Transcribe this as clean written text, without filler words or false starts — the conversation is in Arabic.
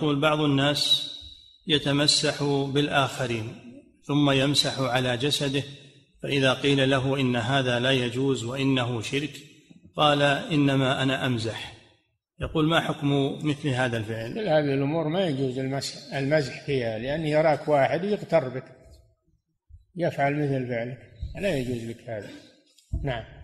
يقول بعض الناس يتمسح بالآخرين ثم يمسح على جسده، فإذا قيل له إن هذا لا يجوز وإنه شرك قال إنما أنا أمزح. يقول ما حكم مثل هذا الفعل؟ هذه الأمور ما يجوز المزح فيها، لأن يراك واحد يغتر بك يفعل مثل فعلك، لا يجوز لك هذا. نعم.